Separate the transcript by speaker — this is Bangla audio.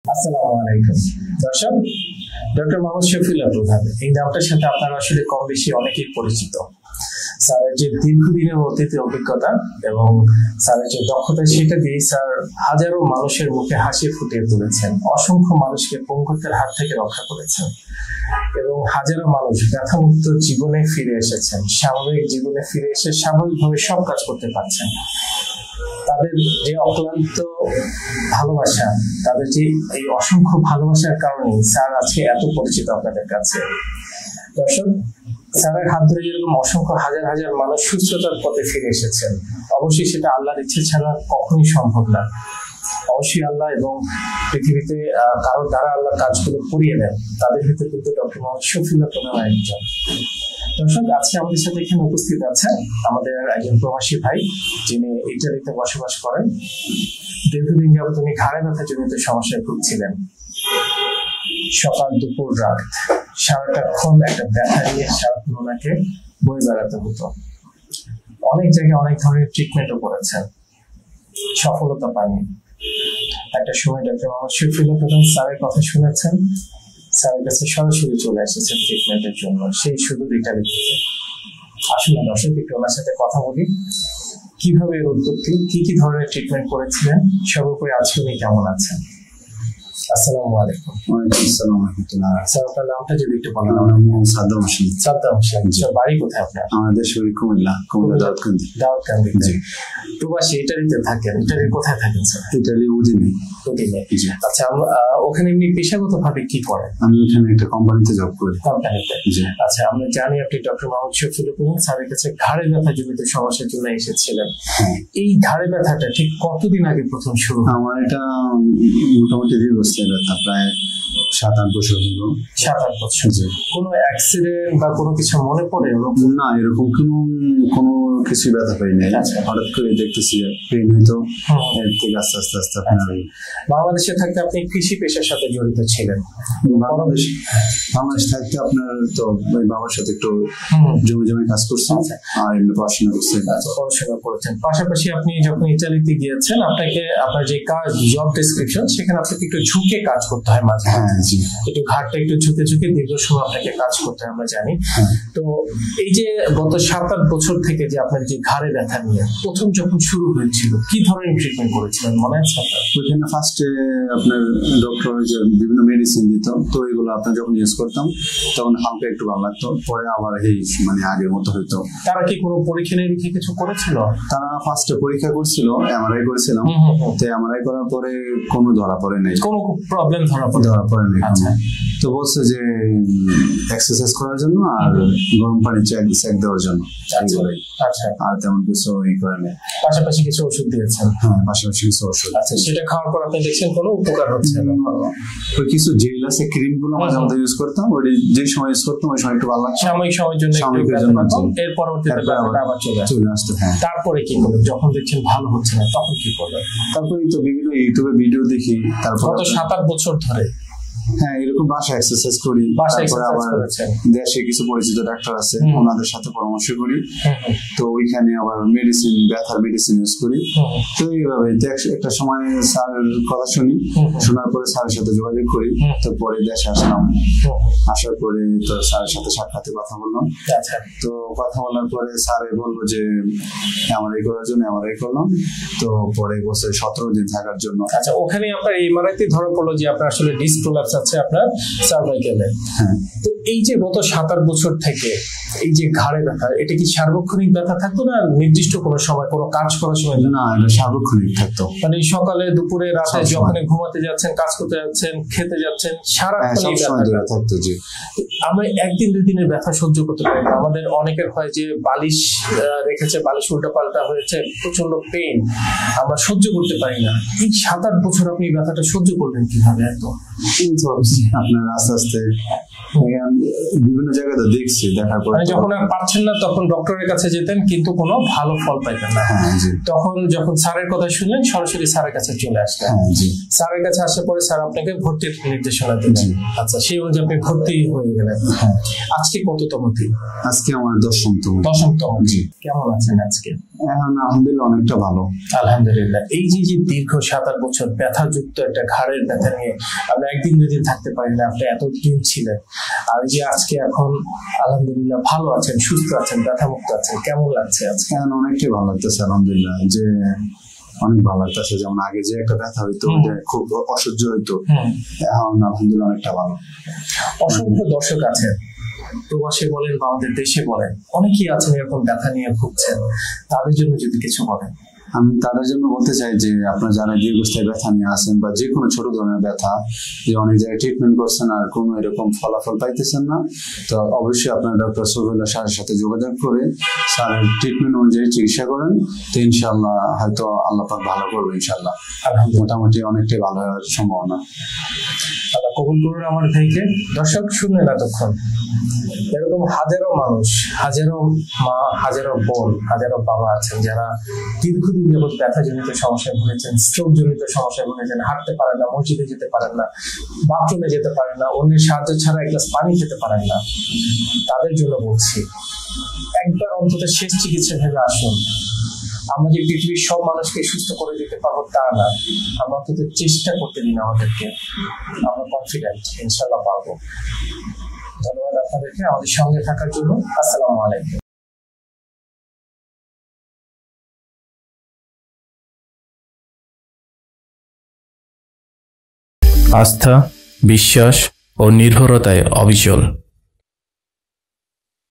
Speaker 1: আসসালামু আলাইকুম দর্শক, ডক্টর মোহাম্মদ শফিউল্লাহ প্রধান এই নামটার সাথে আপনারা আসলে কম বেশি অনেকেই পরিচিত। স্যারের যে দীর্ঘদিনের অতীত অভিজ্ঞতা এবং স্যারের যে দক্ষতা, সেটা দিয়ে স্যার হাজারো মানুষের মুখে হাসি ফুটিয়ে তুলেছেন, অসংখ্য মানুষকে পঙ্গুত্বের হাত থেকে রক্ষা করেছেন এবং হাজারো মানুষ ব্যথামুক্ত জীবনে ফিরে এসেছেন, স্বাভাবিক জীবনে ফিরে এসে স্বাভাবিকভাবে সব কাজ করতে পারছেন। তাদের যে অক্লান্ত ভালোবাসা, তাদের যে এই অসংখ্য ভালোবাসার কারণে স্যার আজকে এত পরিচিত আপনাদের কাছে। দর্শক, স্যারের হাত ধরে যেরকম অসংখ্য হাজার হাজার মানুষ সুস্থতার পথে ফিরে এসেছেন, অবশ্যই সেটা আল্লাহর ইচ্ছে ছাড়া কখনোই সম্ভব না। অবশ্যই আল্লাহ এবং পৃথিবীতে কারো দ্বারা আল্লাহ কাজগুলো করিয়ে দেন, তাদের ভিতরে কিন্তু ডক্টর মোহাম্মদ শফিউল্লাহ প্রধান একজন। দর্শক, আজকে আমাদের সাথে এখানে উপস্থিত আছেন আমাদের একজন প্রবাসী ভাই, যিনি ইটালিতে বসবাস করেন। দীর্ঘদিন যাবত উনি ঘাড়ে ব্যথা জনিত সমস্যায় ভুগছিলেন। সকাল দুপুর রাত সারাটাক্ষণ একটা ব্যথা নিয়ে সারাক্ষণ ওনাকে বয়ে বেড়াতে হতো। অনেক জায়গায় অনেক ধরনের ট্রিটমেন্টও করেছেন, সফলতা পায়নি। একটা সময় ডক্টর মোহাম্মদ শফিউল্লাহ প্রধান স্যারের কথা শুনেছেন, স্যারের কাছে সরাসরি চলে এসেছেন ট্রিটমেন্টের জন্য, সেই শুধু ইটালি থেকে। আসলে দর্শক, একটু ওনার সাথে কথা বলি, কিভাবে এর উৎপত্তি, কি ধরনের ট্রিটমেন্ট করেছিলেন, সর্বোপরি আজকে উনি কেমন আছেন। আসসালামু আলাইকুম।
Speaker 2: ওয়ালাইকুম আসসালাম ওয়া রাহমাতুল্লাহ।
Speaker 1: স্যার, আপনার নামটা যদি একটু বলেন।
Speaker 2: সাদ্দাম হোসেন।
Speaker 1: সাদ্দাম হোসেন, বাড়ি কোথায় আপনার?
Speaker 2: আমাদের শরীর কুমিল্লা, দাউদকান্দি।
Speaker 1: দাউদকান্দি। প্রবাসী ইটালিতে থাকেন। ইটালির কোথায় থাকেন স্যার?
Speaker 2: ইটালি উদিনে।
Speaker 1: আচ্ছা, ওখানে এমনি পেশাগত ভাবে কি করেন?
Speaker 2: আমি এখানে একটা কোম্পানিতে জব করি।
Speaker 1: কোম্পানিতে? আচ্ছা, আমরা জানি আপনি ডক্টর মোহাম্মদ শফিউল্লাহ প্রধান স্যারের কাছে ঘাড়ে ব্যথা জনিত সমস্যার জন্য এসেছিলেন। এই ঘাড়ে ব্যথাটা ঠিক কতদিন আগে প্রথম শুরু?
Speaker 2: আমার এটা মোটামুটি দীর্ঘস্থায়ী ব্যথা, প্রায় 7-8 বছর হলো।
Speaker 1: 7-8 বছর? কোনো অ্যাক্সিডেন্ট বা কোনো কিছু মনে পড়ে?
Speaker 2: না, এরকম কোনো কিছু ব্যথা পাইনি। হঠাৎ করে দেখতেছি পেইন হইতো, এর থেকে আস্তে আস্তে আপনার।
Speaker 1: বাংলাদেশে থাকতে আপনি কৃষি পেশার সাথে জড়িত ছিলেন?
Speaker 2: বাংলাদেশ থাকতে আপনার তো বাবার সাথে একটু জমি কাজ করছেন আর এমনি পড়াশোনা করছেন।
Speaker 1: পড়াশোনা করেছেন, পাশাপাশি আপনি যখন ইটালিতে গিয়েছেন, আপনাকে আপনার যে কাজ, জব ডেসক্রিপশন, সেখানে আপনাকে একটু ঝুঁকে কাজ করতে হয় মাঝে। একটু ঘাটটা একটু ঝুঁকে দীর্ঘ সময় আপনাকে কাজ করতে হয়, আমরা জানি। তো এই যে গত 7-8 বছর থেকে যে আপনার যে ঘাড়ে ব্যথা নিয়ে প্রথম যখন শুরু হয়েছিল, কি ধরনের ট্রিটমেন্ট করেছিলেন মনে আছে আপনার?
Speaker 2: ওইখানে ফার্স্টে আপনার ডক্টর যে বিভিন্ন মেডিসিন দিত, তো এগুলো আপনার যখন ইউজ করতাম তখন হালকা একটু ভালো লাগতো, পরে আবার এই আগের মতো হইতো।
Speaker 1: তারা কি কোনো পরীক্ষা নিরীক্ষা কিছু করেছিল?
Speaker 2: তারা ফার্স্টে পরীক্ষা করছিল, এমআরআই করেছিলাম। তো এমআরআই করার পরে কোনো ধরা পড়ে নাই, কোনো
Speaker 1: প্রবলেম ধরা পড়ে নাই।
Speaker 2: তো বলছে যে এক্সারসাইজ করার জন্য আর গরম পানি চেক দেওয়ার জন্য, আর তেমন কিছু করে নেই।
Speaker 1: পাশাপাশি কিছু ওষুধ দিয়েছেন?
Speaker 2: হ্যাঁ, পাশাপাশি কিছু ওষুধ।
Speaker 1: আচ্ছা, সেটা খাওয়ার পর আপনি দেখছেন কোনো উপকার হচ্ছে না?
Speaker 2: ওই কিছু জেল আছে, ক্রিম গুলো মাঝে মধ্যে ইউজ করতাম, ওই যে সময় ইউজ করতাম ওই সময় একটু ভালো লাগতো,
Speaker 1: সাময়িক সময়ের জন্য, এর পরবর্তীতে আবার চলে আসতো। হ্যাঁ, তারপরে কি করলেন যখন দেখছেন ভালো হচ্ছে না, তখন কি করলেন?
Speaker 2: তারপরে তো বিভিন্ন ইউটিউবে ভিডিও দেখি। তারপর
Speaker 1: গত 7-8 বছর ধরে
Speaker 2: হ্যাঁ এরকম বাসায় এক্সারসাইজ করি। তারপরে আবার দেশে কিছু পরিচিত ডাক্তার আছে, ওনাদের সাথে পরামর্শ করি। তো ওইখানে আবার ব্যথার মেডিসিন ইউজ করি। তো এইভাবে একটা সময় স্যারের কথা শুনি, শোনার পরে স্যারের সাথে যোগাযোগ করি। তো পরে দেশে আসলাম, আসার পরে তো স্যারের সাথে সাক্ষাতে কথা বললাম। তো কথা বলার পরে স্যারে বললো যে এমআরআই করার জন্য এমআরআই করলাম। তো পরে বলছে 17 দিন থাকার জন্য।
Speaker 1: আচ্ছা, ওখানে আপনার এমআরআইতে ধরা পড়লো যে আপনার আসলে ডিস্ক প্রলাপস আছে আপনার সার্ভাইকেলে। তো এই যে গত 7-8 বছর থেকে এই যে ঘাড়ে ব্যথা, এটা কি সার্বক্ষণিক ব্যথা থাকতো না নির্দিষ্ট কোনো সময়, কোনো কাজ করার সময়?
Speaker 2: না, এটা সার্বক্ষণিক থাকতো।
Speaker 1: মানে সকালে, দুপুরে, রাতে, যখন ঘুমাতে যাচ্ছেন, কাজ করতে যাচ্ছেন, খেতে যাচ্ছেন, সারাক্ষণ ব্যথা থাকতো। জি, আমরা 1-2 দিনের ব্যথা সহ্য করতে পারি না। আমাদের অনেকের হয় যে বালিশ রেখেছে, বালিশ উল্টা পাল্টা হয়েছে, প্রচন্ড পেইন, আমরা সহ্য করতে পারি না। এই 7-8 বছর আপনি ব্যথাটা সহ্য করবেন কিভাবে? এত
Speaker 2: আপনার আস্তে আস্তে বিভিন্ন জায়গাতে দেখছি, দেখার পর
Speaker 1: যখন আর পারছেন না তখন ডক্টরের কাছে যেতেন কিন্তু কোনো ভালো ফল পাইতেন না। তখন যখন স্যারের কথা শুনলেন সরাসরি স্যারের কাছে চলে আসলেন। স্যারের কাছে আসার পরে স্যার আপনাকে ভর্তির নির্দেশনা দিলেন। আচ্ছা, সেই অনুযায়ী আপনি ভর্তি হয়ে গেলেন। আজকে কততম দিন?
Speaker 2: আজকে আমার 10তম।
Speaker 1: কেমন আছেন আজকে?
Speaker 2: এখন আলহামদুলিল্লাহ অনেকটা ভালো।
Speaker 1: আলহামদুলিল্লাহ। এই যে দীর্ঘ 7-8 বছর ব্যথাযুক্ত একটা ঘাড়ের ব্যথা নিয়ে আমরা একদিন দুদিন থাকতে পারি না, আপনি এতদিন ছিলেন, আর যে আজকে এখন আলহামদুলিল্লাহ ভালো আছেন, সুস্থ আছেন, ব্যথামুক্ত আছেন, কেমন লাগছে আজকে?
Speaker 2: এখন অনেকটাই ভালো লাগতেছে আলহামদুলিল্লাহ, যে অনেক ভালো লাগতেছে। যেমন আগে যে একটা ব্যথা হইতো, খুব অসহ্য হইতো, এখন আলহামদুলিল্লাহ অনেকটা ভালো।
Speaker 1: অসংখ্য দর্শক আছেন, প্রবাসে বলেন বা আমাদের দেশে বলেন, অনেকেই আছেন এরকম ব্যথা নিয়ে ভুগছেন, তাদের জন্য যদি কিছু বলেন।
Speaker 2: আমি তাদের জন্য বলতে চাই যে আপনারা যারা দীর্ঘস্থায়ী ব্যথা নিয়ে আসেন বা যে কোনো ছোট ধরনের ব্যথা, যে অনেক জায়গায় ট্রিটমেন্ট করছেন আর কোনো এরকম ফলাফল পাইতেছেন না, তো অবশ্যই আপনার ডক্টর সফিউল্লাহ স্যারের সাথে যোগাযোগ করে স্যারের ট্রিটমেন্ট অনুযায়ী চিকিৎসা করেন, তো ইনশাল্লাহ হয়তো আল্লাহ পাক ভালো করবে ইনশাল্লাহ। মোটামুটি অনেকটাই ভালো হওয়ার সম্ভাবনা।
Speaker 1: আল্লাহ কবুল করুন আমার ভাইকে। দর্শক শুনলেন এতক্ষণ, এরকম হাজারো মানুষ, হাজারো মা, হাজারো বোন, হাজারো বাবা আছেন যারা দীর্ঘদিন যাবৎ ব্যথাজনিত সমস্যায় ভুগেছেন, স্ট্রোক জনিত সমস্যায় ভুগেছেন, হাঁটতে পারেন না, মসজিদে যেতে পারেন না, বাথরুমে যেতে পারেন না, অন্যের সাহায্য ছাড়া এক গ্লাস পানি খেতে পারেন না। তাদের জন্য বলছি, একবার অন্তত শেষ চিকিৎসা ভেবে আসুন। আমরা যে পৃথিবীর সব মানুষকে সুস্থ করে দিতে পারবো তা না, আমরা অন্তত চেষ্টা করতে দিন আমাদেরকে। আমরা কনফিডেন্ট ইনশাল্লাহ পারবো। ধন্যবাদ আপনাদেরকে আমাদের সঙ্গে থাকার জন্য। আসসালামু আলাইকুম।
Speaker 3: আস্থা, বিশ্বাস ও নির্ভরতায় অবিচল।